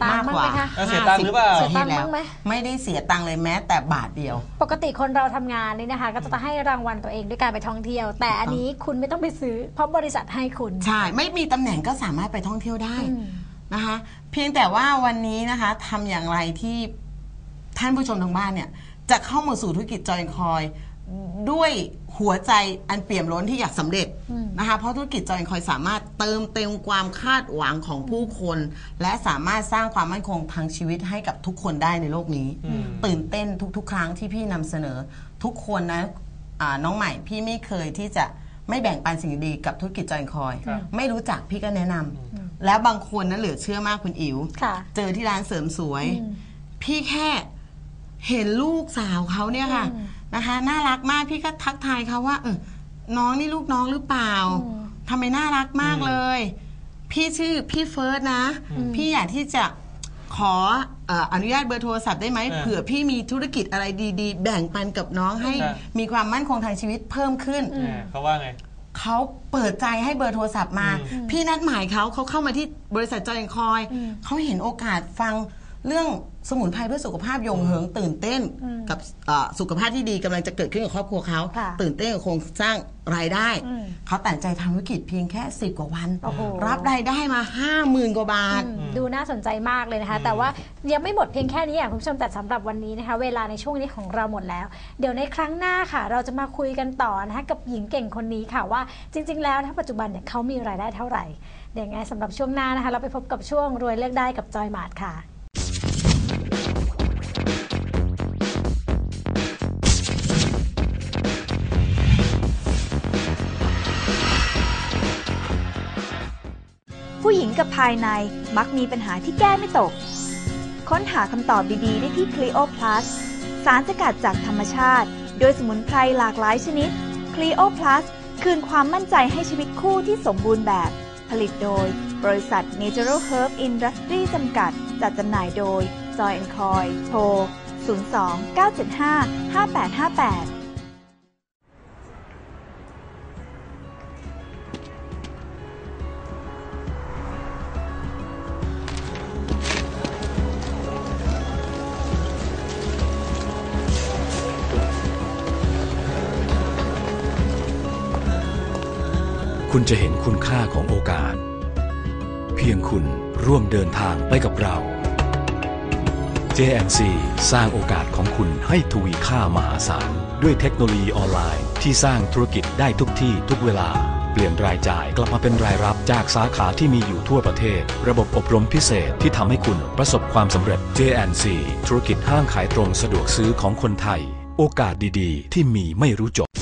มากกว่าเสียตังค์หรือเปล่าเสียตังค์บ้างไหมไม่ได้เสียตังค์เลยแม้แต่บาทเดียวปกติคนเราทำงานนี่นะคะก็จะให้รางวัลตัวเองด้วยการไปท่องเที่ยวแต่อันนี้คุณไม่ต้องไปซื้อเพราะบริษัทให้คุณใช่ไม่มีตำแหน่งก็สามารถไปท่องเที่ยวได้นะคะเพียงแต่ว่าวันนี้นะคะทำอย่างไรที่ท่านผู้ชมทางบ้านเนี่ยจะเข้ามาสู่ธุรกิจจอยคอยด้วยหัวใจอันเปี่ยมล้นที่อยากสำเร็จนะคะเพราะธุรกิจจอยคอยสามารถเติมเต็มความคาดหวังของผู้คนและสามารถสร้างความมั่นคงทางชีวิตให้กับทุกคนได้ในโลกนี้ตื่นเต้นทุกๆครั้งที่พี่นำเสนอทุกคนนะน้องใหม่พี่ไม่เคยที่จะไม่แบ่งปันสิ่งดีกับธุรกิจจอยคอยไม่รู้จักพี่ก็แนะนำแล้วบางคนนั้นเหลือเชื่อมากคุณอิ๋วเจอที่ร้านเสริมสวยพี่แค่เห็นลูกสาวเขาเนี่ยค่ะนะคะน่ารักมากพี่ก็ทักทายเขาว่าน้องนี่ลูกน้องหรือเปล่าทำไมน่ารักมากเลยพี่ชื่อพี่เฟิร์สนะพี่อยากที่จะขออนุญาตเบอร์โทรศัพท์ได้ไหมเผื่อพี่มีธุรกิจอะไรดีๆแบ่งปันกับน้องให้มีความมั่นคงทางชีวิตเพิ่มขึ้นเขาว่าไงเขาเปิดใจให้เบอร์โทรศัพท์มาพี่นัดหมายเขาเข้ามาที่บริษัทจอยคอยเขาเห็นโอกาสฟังเรื่องสมุนไพรเพื่อสุขภาพยงเหิงตื่นเต้นกับสุขภาพที่ดีกำลังจะเกิดขึ้นกับครอบครัวเขาตื่นเต้นกับโครงสร้างรายได้เขาตัดใจทำธุรกิจเพียงแค่10 กว่าวันรับรายได้มา 50,000 กว่าบาทดูน่าสนใจมากเลยนะคะแต่ว่ายังไม่หมดเพียงแค่นี้คุณผู้ชมแต่สำหรับวันนี้นะคะเวลาในช่วงนี้ของเราหมดแล้วเดี๋ยวในครั้งหน้าค่ะเราจะมาคุยกันต่อนะคะกับหญิงเก่งคนนี้ค่ะว่าจริงๆแล้วถ้าปัจจุบันเนี่ยเขามีรายได้เท่าไหร่เดี๋ยวไงสำหรับช่วงหน้านะคะเราไปพบกับช่วงรวยเลือกได้กับจอยหมาดค่ะผู้หญิงกับภายในมักมีปัญหาที่แก้ไม่ตกค้นหาคำตอบดีๆได้ที่ Clio Plus สารสกัดจากธรรมชาติโดยสมุนไพรหลากหลายชนิด Clio Plus คืนความมั่นใจให้ชีวิตคู่ที่สมบูรณ์แบบผลิตโดยบริษัท Natural Herb Industry จำกัดจัดจำหน่ายโดย Joy Coy โทร 02-975-5858 คุณจะเห็นคุณค่าของโอกาสเพียงคุณร่วมเดินทางไปกับเรา JNC สร้างโอกาสของคุณให้ทวีค่ามหาศาลด้วยเทคโนโลยีออนไลน์ที่สร้างธุรกิจได้ทุกที่ทุกเวลาเปลี่ยนรายจ่ายกลับมาเป็นรายรับจากสาขาที่มีอยู่ทั่วประเทศระบบอบรมพิเศษที่ทำให้คุณประสบความสำเร็จ JNC ธุรกิจห้างขายตรงสะดวกซื้อของคนไทยโอกาสดีๆที่มีไม่รู้จบ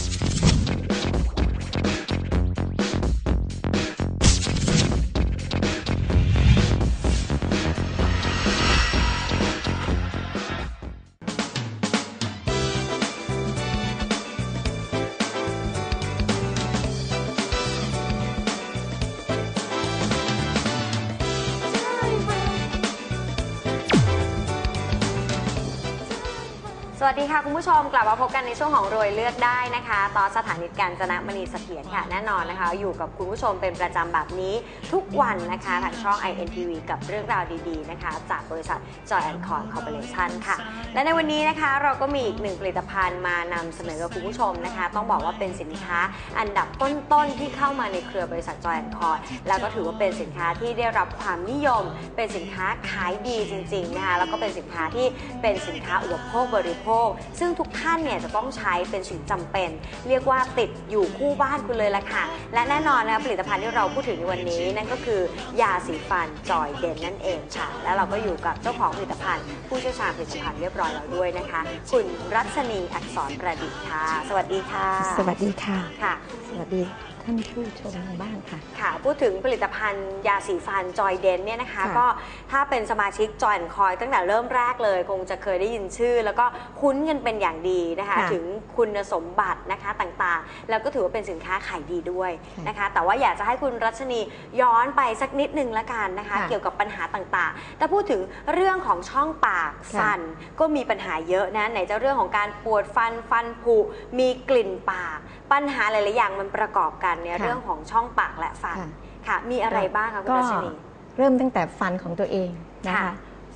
สวัสดีค่ะคุณผู้ชมกลับมาพบกันในช่วงของรวยเลือกได้นะคะตอนสถานีกาญจนมณีเสถียรค่ะแน่นอนนะคะอยู่กับคุณผู้ชมเป็นประจำแบบนี้ทุกวันนะคะทางช่อง INTV กับเรื่องราวดีๆนะคะจากบริษัท Joy Coy Corporation ค่ะและในวันนี้นะคะเราก็มีอีกหนึ่งผลิตภัณฑ์มานำเสนอกับคุณผู้ชมนะคะต้องบอกว่าเป็นสินค้าอันดับต้นๆที่เข้ามาในเครือบริษัท Joy Coy แล้วก็ถือว่าเป็นสินค้าที่ได้รับความนิยมเป็นสินค้าขายดีจริงๆนะคะแล้วก็เป็นสินค้าที่เป็นสินค้าอุปโภคบริโภคซึ่งทุกท่านเนี่ยจะต้องใช้เป็นสิ่งจำเป็นเรียกว่าติดอยู่คู่บ้านคุณเลยละค่ะและแน่นอนนะผลิตภัณฑ์ที่เราพูดถึงในวันนี้นั่นก็คือยาสีฟันจอยเดนนั่นเองค่ะและเราก็อยู่กับเจ้าของผลิตภัณฑ์ผู้เชี่ยวชาญผลิตภัณฑ์เรียบร้อยแล้วด้วยนะคะคุณรัชนีอักษรประดิษฐ์ค่ะสวัสดีค่ะสวัสดีค่ะค่ะสวัสดีท่านผู้ชมทางบ้านค่ะค่ะพูดถึงผลิตภัณฑ์ยาสีฟันจอยเดนเนี่ยนะคะก็ถ้าเป็นสมาชิกจอยคอยตั้งแต่เริ่มแรกเลยคงจะเคยได้ยินชื่อแล้วก็คุ้นกันเป็นอย่างดีนะคะถึงคุณสมบัตินะคะต่างๆแล้วก็ถือว่าเป็นสินค้าขายดีด้วยนะคะแต่ว่าอยากจะให้คุณรัชนีย้อนไปสักนิดนึงละกันนะคะเกี่ยวกับปัญหาต่างๆถ้าพูดถึงเรื่องของช่องปากฟันก็มีปัญหาเยอะนะไหนจะเรื่องของการปวดฟันผุมีกลิ่นปากปัญหาหลายๆอย่างมันประกอบกันในเรื่องของช่องปากและฟันค่ะมีอะไรบ้างคะคุณรัชนีเริ่มตั้งแต่ฟันของตัวเองนะคะ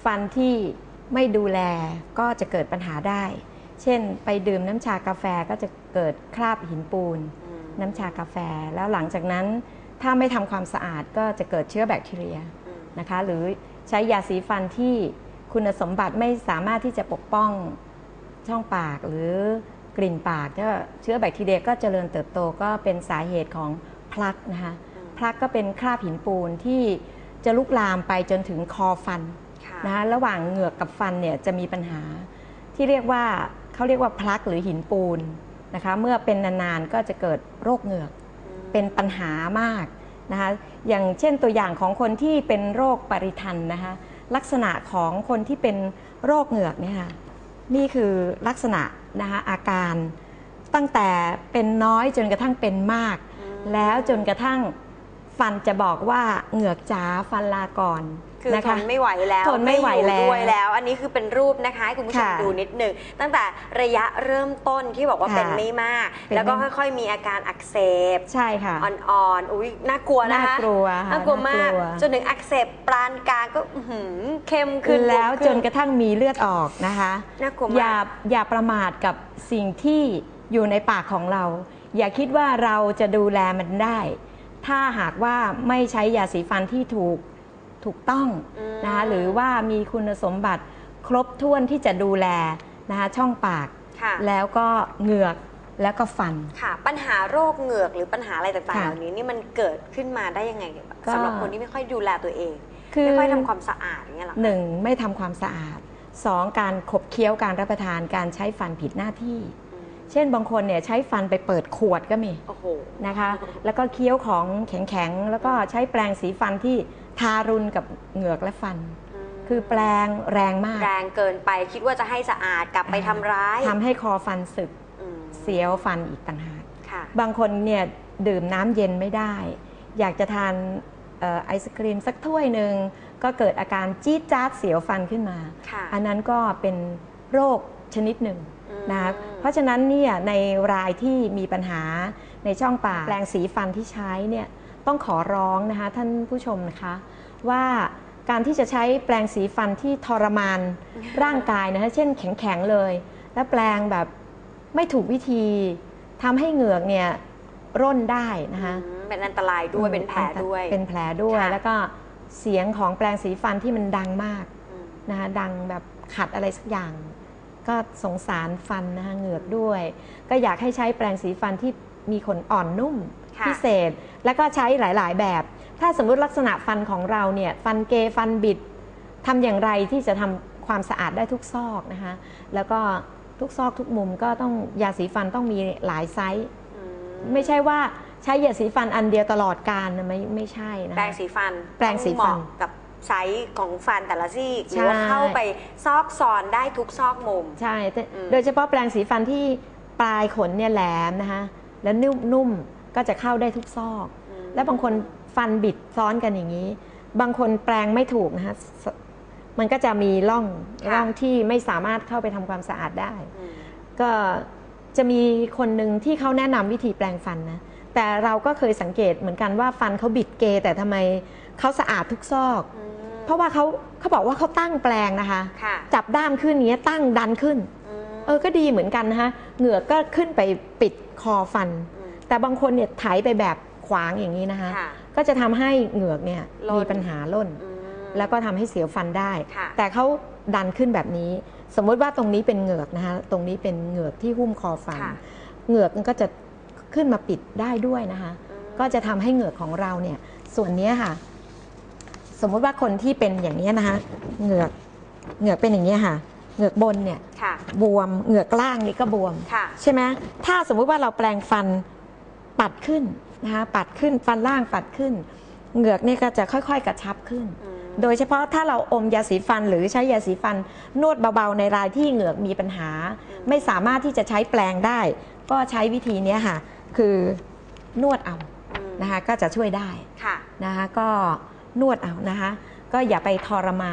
ฟันที่ไม่ดูแลก็จะเกิดปัญหาได้ เช่นไปดื่มน้ำชากาแฟก็จะเกิดคราบหินปูนน้ำชากาแฟแล้วหลังจากนั้นถ้าไม่ทำความสะอาดก็จะเกิดเชื้อแบคทีเรียนะคะหรือใช้ยาสีฟันที่คุณสมบัติไม่สามารถที่จะปกป้องช่องปากหรือกลิ่นปากก็เชื้อแบคทีเรียก็เจริญเติบโตก็เป็นสาเหตุของพลักนะคะพลักก็เป็นคราบหินปูนที่จะลุกลามไปจนถึงคอฟันนะคะระหว่างเหงือกกับฟันเนี่ยจะมีปัญหาที่เรียกว่าเขาเรียกว่าพลักหรือหินปูนนะคะเมื่อเป็นนานๆก็จะเกิดโรคเหงือกเป็นปัญหามากนะคะอย่างเช่นตัวอย่างของคนที่เป็นโรคปริทันนะคะลักษณะของคนที่เป็นโรคเหงือกเนี่ยค่ะนี่คือลักษณะนะคะอาการตั้งแต่เป็นน้อยจนกระทั่งเป็นมากแล้วจนกระทั่งฟันจะบอกว่าเหงือกจ๋าฟันลาก่อนคือทนไม่ไหวแล้วทนไม่ไหวแล้วด้วยแล้วอันนี้คือเป็นรูปนะคะให้คุณผู้ชมดูนิดหนึ่งตั้งแต่ระยะเริ่มต้นที่บอกว่าเป็นไม่มากแล้วก็ค่อยๆมีอาการอักเสบใช่ค่ะอ่อนๆอุ๊ยน่ากลัวนะคะน่ากลัวมากจนถึงอักเสบปานกลางก็เข้มขึ้นแล้วจนกระทั่งมีเลือดออกนะคะน่ากลัวมากอย่าประมาทกับสิ่งที่อยู่ในปากของเราอย่าคิดว่าเราจะดูแลมันได้ถ้าหากว่าไม่ใช้ยาสีฟันที่ถูกต้องนะคะหรือว่ามีคุณสมบัติครบถ้วนที่จะดูแลนะคะช่องปากแล้วก็เหงือกแล้วก็ฟันค่ะปัญหาโรคเหงือกหรือปัญหาอะไรต่างๆเหล่านี้นี่มันเกิดขึ้นมาได้ยังไงสำหรับคนที่ไม่ค่อยดูแลตัวเองไม่ค่อยทำความสะอาดอย่างเงี้ยหรอหนึ่งไม่ทำความสะอาดสองการขบเคี้ยวการรับประทานการใช้ฟันผิดหน้าที่เช่นบางคนเนี่ยใช้ฟันไปเปิดขวดก็มีนะคะแล้วก็เคี้ยวของแข็งๆแล้วก็ใช้แปรงสีฟันที่ทารุณกับเหงือกและฟันคือแปรงแรงมากแรงเกินไปคิดว่าจะให้สะอาดกลับไปทำร้ายทำให้คอฟันสึกเสียวฟันอีกต่างหากบางคนเนี่ยดื่มน้ำเย็นไม่ได้อยากจะทานไอศครีมสักถ้วยหนึ่งก็เกิดอาการจี๊ดจ๊าดเสียวฟันขึ้นมาอันนั้นก็เป็นโรคชนิดหนึ่งนะคะเพราะฉะนั้นเนี่ยในรายที่มีปัญหาในช่องปากแปรงสีฟันที่ใช้เนี่ยต้องขอร้องนะคะท่านผู้ชมนะคะว่าการที่จะใช้แปรงสีฟันที่ทรมานร่างกายนะคะเช่นแข็งๆเลยและแปรงแบบไม่ถูกวิธีทำให้เหงือกเนี่ยร่นได้นะคะเป็นอันตรายด้วยเป็นแผลด้วยแล้วก็เสียงของแปรงสีฟันที่มันดังมากนะคะดังแบบขัดอะไรสักอย่างก็สงสารฟันนะคะเหงือกด้วยก็อยากให้ใช้แปรงสีฟันที่มีขนอ่อนนุ่มพิเศษแล้วก็ใช้หลายๆแบบถ้าสมมุติลักษณะฟันของเราเนี่ยฟันเกฟันบิดทำอย่างไรที่จะทำความสะอาดได้ทุกซอกนะคะแล้วก็ทุกซอกทุกมุมก็ต้องยาสีฟันต้องมีหลายไซส์ไม่ใช่ว่าใช้ยาสีฟันอันเดียวตลอดกาลไม่ใช่นะแปรงสีฟันกับไซส์ของฟันแต่ละซี่หรือว่าเข้าไปซอกซอนได้ทุกซอกมุมใช่โดยเฉพาะแปรงสีฟันที่ปลายขนเนี่ยแหลมนะคะแล้วนุ่มก็จะเข้าได้ทุกซอกแล้วบางคนฟันบิดซ้อนกันอย่างนี้บางคนแปรงไม่ถูกนะคะมันก็จะมีร่องที่ไม่สามารถเข้าไปทำความสะอาดได้ก็จะมีคนหนึ่งที่เขาแนะนำวิธีแปรงฟันนะแต่เราก็เคยสังเกตเหมือนกันว่าฟันเขาบิดเกแต่ทำไมเขาสะอาดทุกซอกเพราะว่าเขาบอกว่าเขาตั้งแปรงนะคะจับด้ามขึ้นนี้ตั้งดันขึ้นก็ดีเหมือนกันนะคะเหงือกก็ขึ้นไปปิดคอฟันแต่บางคนเนี่ยไถไปแบบขวางอย่างนี้นะคะก็จะทำให้เหงือกเนี่ยมีปัญหาล่นแล้วก็ทำให้เสียวฟันได้แต่เขาดันขึ้นแบบนี้สมมติว่าตรงนี้เป็นเหงือกนะคะตรงนี้เป็นเหงือกที่หุ้มคอฟันเหงือกมันก็จะขึ้นมาปิดได้ด้วยนะคะก็จะทำให้เหงือกของเราเนี่ยส่วนนี้ค่ะสมมติว่าคนที่เป็นอย่างนี้นะคะเหงือกเป็นอย่างนี้ค่ะเหงือกบนเนี่ยบวมเหงือกล่างนี่ก็บวมใช่ไหมถ้าสมมุติว่าเราแปรงฟันปัดขึ้นนะคะปัดขึ้นฟันล่างปัดขึ้นเหงือกนี่ก็จะค่อยๆกระชับขึ้นโดยเฉพาะถ้าเราอมยาสีฟันหรือใช้ยาสีฟันนวดเบาๆในรายที่เหงือกมีปัญหาไม่สามารถที่จะใช้แปรงได้ก็ใช้วิธีนี้ค่ะคือนวดเอานะคะก็จะช่วยได้นะคะก็นวดเอานะคะก็อย่าไปทรมาน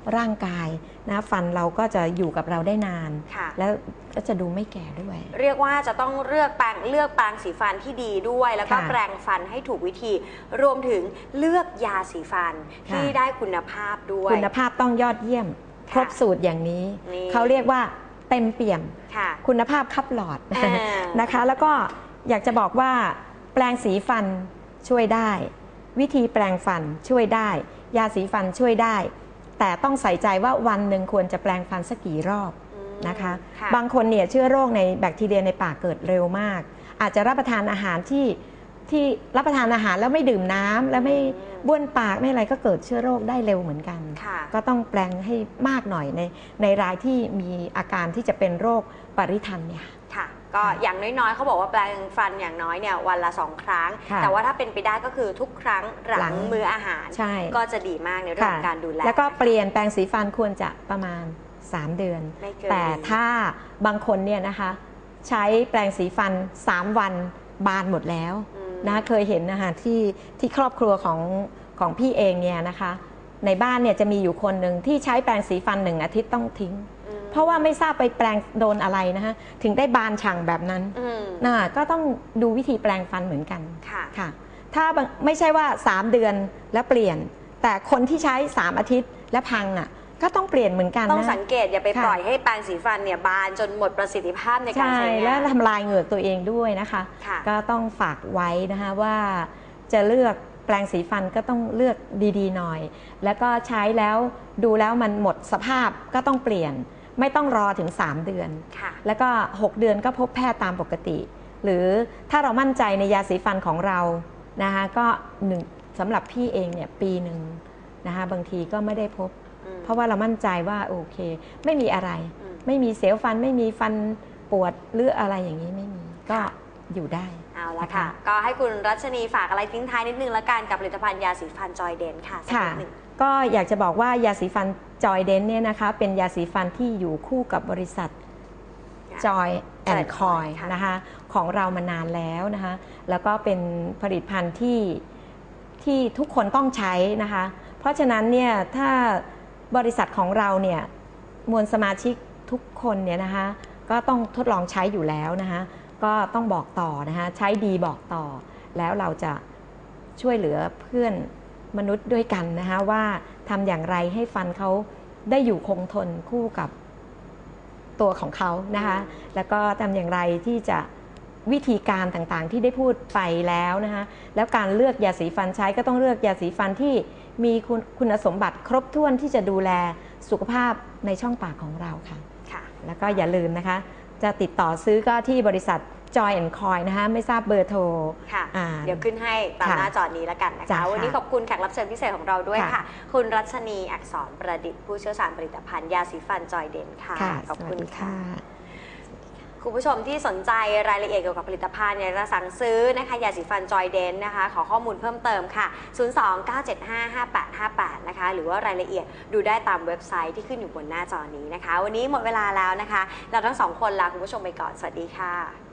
ร่างกายนะฟันเราก็จะอยู่กับเราได้นานค่ะแล้วก็จะดูไม่แก่ด้วยเรียกว่าจะต้องเลือกแปรงสีฟันที่ดีด้วย แล้วก็ค่ะแปรงฟันให้ถูกวิธี รวมถึงเลือกยาสีฟันค่ะที่ได้คุณภาพด้วยคุณภาพต้องยอดเยี่ยมค่ะครบสูตรอย่างนี้นี่เขาเรียกว่าเต็มเปี่ยมค่ะคุณภาพคับหลอดอ่านะคะ แล้วก็อยากจะบอกว่าแปรงสีฟันช่วยได้ วิธีแปรงฟันช่วยได้ ยาสีฟันช่วยได้ แต่ต้องใส่ใจว่าวันหนึ่งควรจะแปรงฟันสักกี่รอบนะคะค่ะบางคนเนี่ยเชื้อโรคในแบคทีเรียในปากเกิดเร็วมาก อาจจะรับประทานอาหารที่รับประทานอาหารแล้วไม่ดื่มน้ำแล้วไม่บ้วนปากไม่อะไรก็เกิดเชื้อโรคได้เร็วเหมือนกันค่ะก็ต้องแปลงให้มากหน่อยในรายที่มีอาการที่จะเป็นโรคปริทันเนี่ยค่ะ ก็อย่างน้อยๆเขาบอกว่าแปรงฟันอย่างน้อยเนี่ยวันละ2 ครั้งค่ะแต่ว่าถ้าเป็นไปได้ก็คือทุกครั้งหหลัลังงมื้ออาหารใช่ก็จะดีมากในเรื่องของการดูแลแล้วก็เปลี่ยนแปรงสีฟันควรจะประมาณ 3 เดือนไม่เกินแต่ถ้าบางคนเนี่ยนะคะใช้แปรงสีฟัน 3 วันบานหมดแล้วนะเคยเห็นนะคะที่ครอบครัวของพี่เองเนี่ยนะคะในบ้านเนี่ยจะมีอยู่คนหนึ่งที่ใช้แปรงสีฟัน1 อาทิตย์ต้องทิ้ง เพราะว่าไม่ทราบไปแปรงโดนอะไรนะคะถึงได้บานฉ่างแบบนั้น นะก็ต้องดูวิธีแปลงฟันเหมือนกันค่ะค่ะถ้าไม่ใช่ว่า3 เดือนแล้วเปลี่ยน แต่คนที่ใช้3 อาทิตย์และพังอ่ะก็ต้องเปลี่ยนเหมือนกันต้องนะสังเกตอย่าไปค่ะปล่อยให้แปรงสีฟันเนี่ยบานจนหมดประสิทธิภาพในการใช่ใช้งานแล้วทำลายเหงือกตัวเองด้วยนะคะค่ะก็ต้องฝากไว้นะคะว่าจะเลือกแปรงสีฟันก็ต้องเลือกดีๆหน่อย แล้วก็ใช้แล้วดูแล้วมันหมดสภาพก็ต้องเปลี่ยน ไม่ต้องรอถึง3 เดือนค่ะแล้วก็6 เดือนก็พบแพทย์ตามปกติ หรือถ้าเรามั่นใจในยาสีฟันของเรานะคะก็สำหรับพี่เองเนี่ยปีหนึ่งนะคะบางทีก็ไม่ได้พบ เพราะว่าเรามั่นใจว่าโอเค ไม่มีอะไร ไม่มีเสียวฟันไม่มีฟันปวดหรืออะไรอย่างนี้ไม่มีก็อยู่ได้เอาละค่ะ ก็ให้คุณรัชนีฝากอะไรทิ้งท้ายนิดนึงละกันกับผลิตภัณฑ์ยาสีฟันจอยเดนค่ะสักค่ะนิดหนึ่งก็อยากจะบอกว่ายาสีฟันจอยเดนเนี่ยนะคะเป็นยาสีฟันที่อยู่คู่กับบริษัท Joy and Coy ค่ะนะคะของเรามานานแล้วนะคะแล้วก็เป็นผลิตภัณฑ์ที่ทุกคนต้องใช้นะคะเพราะฉะนั้นเนี่ยถ้าบริษัทของเราเนี่ยมวลสมาชิกทุกคนเนี่ยนะคะก็ต้องทดลองใช้อยู่แล้วนะคะก็ต้องบอกต่อนะคะใช้ดีบอกต่อ แล้วเราจะช่วยเหลือเพื่อนมนุษย์ด้วยกันนะคะว่าทำอย่างไรให้ฟันเขาได้อยู่คงทนคู่กับตัวของเขานะคะแล้วก็ทำอย่างไรที่จะวิธีการต่างๆที่ได้พูดไปแล้วนะคะแล้วการเลือกยาสีฟันใช้ก็ต้องเลือกยาสีฟันที่มีคุณสมบัติครบถ้วนที่จะดูแลสุขภาพในช่องปากของเราค่ะค่ะแล้วก็อย่าลืมนะคะจะติดต่อซื้อก็ที่บริษัท Joy and Coy นะคะไม่ทราบเบอร์โทรค่ะอ่าเดี๋ยวขึ้นให้ตามค่ะหน้าจอนี้แล้วกันนะคะจ้ะวันนี้ขอบคุณแขกรับเชิญพิเศษของเราด้วยค่ะค่ะ คุณรัชนีอักษรประดิษฐ์ผู้เชี่ยวชาญผลิตภัณฑ์ยาสีฟันจอยเดนค่ะค่ะขอบคุณสวัสดีค่ะ คุณผู้ชมที่สนใจรายละเอียดเกี่ยวกับผลิตภัณฑ์อยากจะสั่งซื้อนะคะยาสีฟันจอยเดนนะคะขอข้อมูลเพิ่มเติมค่ะ 029755858 นะคะหรือว่ารายละเอียดดูได้ตามเว็บไซต์ที่ขึ้นอยู่บนหน้าจอนี้นะคะ วันนี้หมดเวลาแล้วนะคะ เราทั้งสองคนลาคุณผู้ชมไปก่อน สวัสดีค่ะ